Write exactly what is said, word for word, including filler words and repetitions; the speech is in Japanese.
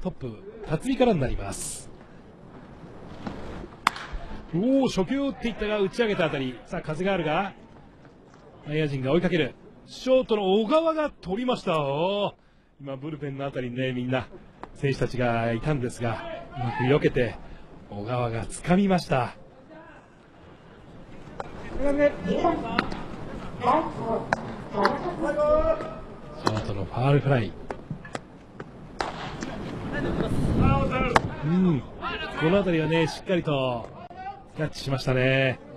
トップ辰巳からになります。おお、初球を打っていったが打ち上げたあたり、さあ風があるが内野陣が追いかける。ショートの小川が取りました。お今ブルペンのあたりにね、みんな選手たちがいたんですが、うまく避けて小川が掴みました。ショートのファールフライ。うん、このあたりはね、しっかりとキャッチしましたね。